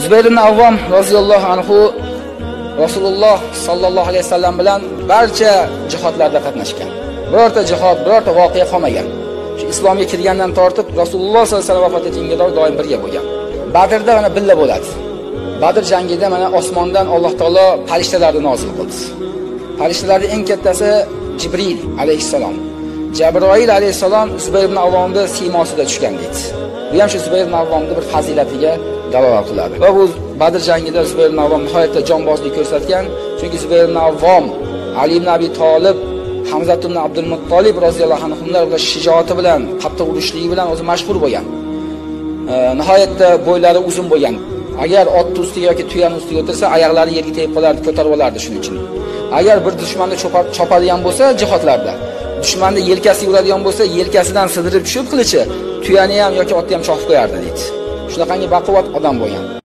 Zubayr ibn Avvom roziyallohu anhu Rasululloh sallallohu alayhi vasallam bilan barcha jihodlarda qatnashgan. Birorta jihod, birorta voqea qolmagan. Shu islomga kirgandan tortib Rasululloh sallallohu alayhi vasallam vafot etgunga qadar doim birga bo'lgan. Badrda mana billa bo'ladi. Badr jangida mana osmondan Alloh taolo farishtalarni nozil qildi. Farishtalarning eng kattasi Jibril alayhissalom. Jabroil alayhissalom Zubayr ibn Avvomning siymosida tushgan deydi. Bu ham shu Zubayr ibn Avvomning bir fazilatiga dalolat qiladi. Va bu Badr jangida Zubayr ibn Avvom nihoyatda jonbozlik ko'rsatgan. Chunki Zubayr ibn Avvom, Ali ibn Abi Talib, Hamza ibn Abdul Muttolib roziyallohu anhular bilan shijoati bilan, qattiq urushligi bilan o'zi mashhur bo'lgan. Nihoyatda bo'ylari uzun bo'lgan. Agar ot ustiga yoki tuyani ustiga o'tirsa, oyoqlari yerga tegib qolardi, ko'tarib olardi shuning uchun. Agar bir dushmanni chopadigan bo'lsa, jihodlarda, dushmanni yelkasiga uradigan bo'lsa, yelkasidan sidirib tushib qilichi, tuyani ham yoki otni ham chopib qo'yardi deydi. Shunaqangi baquvvat odam bo'lgan.